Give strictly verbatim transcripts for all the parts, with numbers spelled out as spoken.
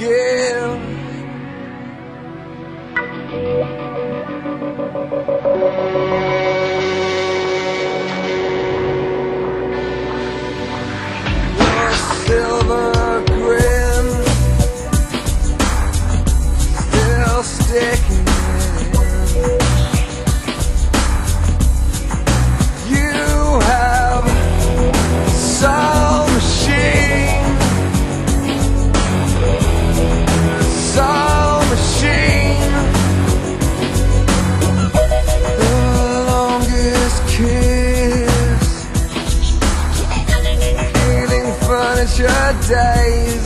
give. Your silver grin still sticking. You have soul machine, soul machine. The longest kiss, healing furniture days,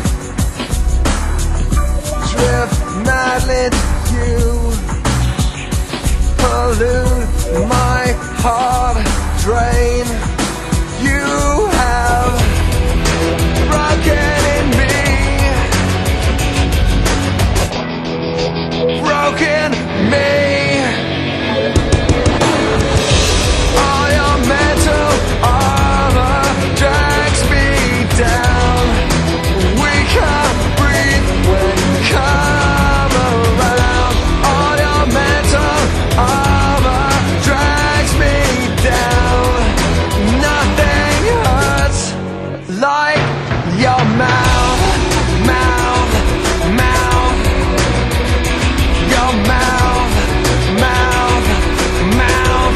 drift madly to you, pollute my heart, drain. You have broken in me, broken me. All your mental armor drags me down. We can't breathe when you come around. All your mental armor drags me down. Nothing hurts like your mouth, mouth, mouth. Your mouth, mouth, mouth.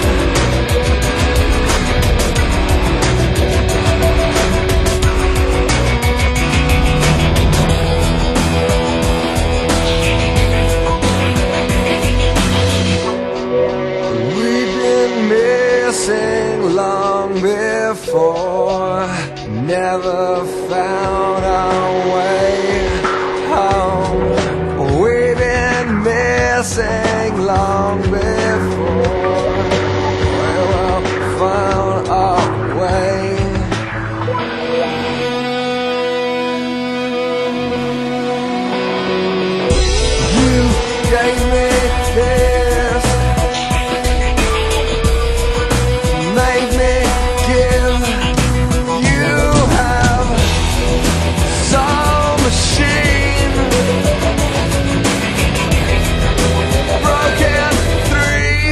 We've been missing long before, never found our way home. We've been missing long before, well, found our way. You gave me this, made me give. You have soul machine, broken three.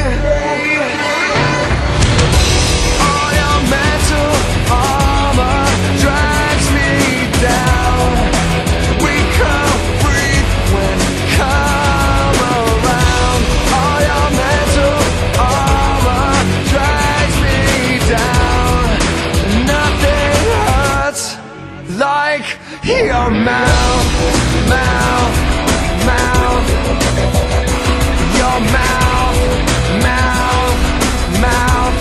All your mental armor drags me down. We can't breathe when you come around. All your mental armor drags me down. Nothing hurts like your mouth, mouth, mouth. Your mouth, mouth, mouth.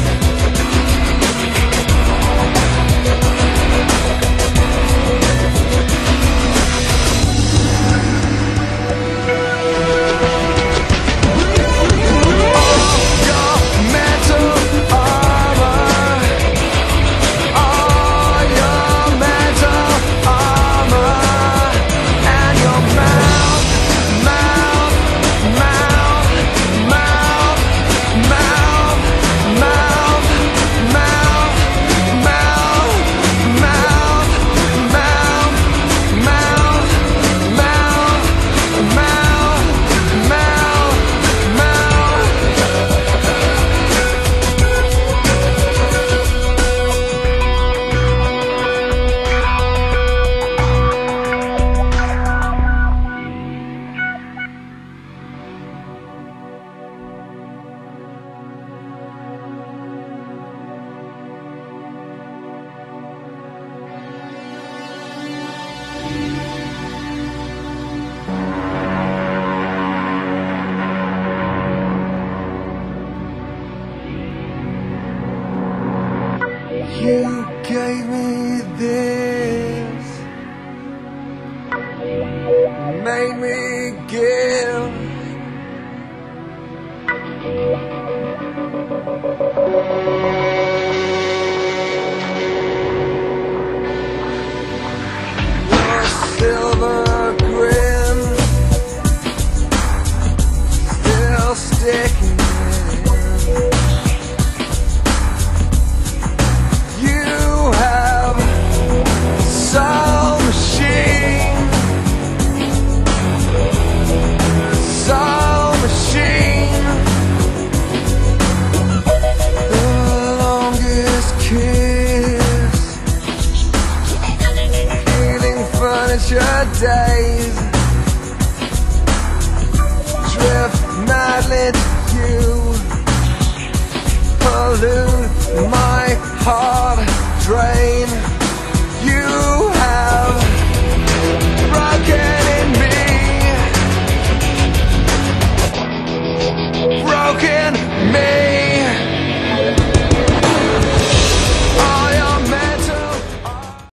All your mental armor, all your mental armor, and your mouth, mouth, mouth, mouth, mouth, mouth, mouth, mouth, mouth, mouth, mouth, mouth, mouth, mouth, mouth. You gave me this, made me give. Your silver grin still sticking. You have soul machine, days, drift madly to you, pollute my heart, drain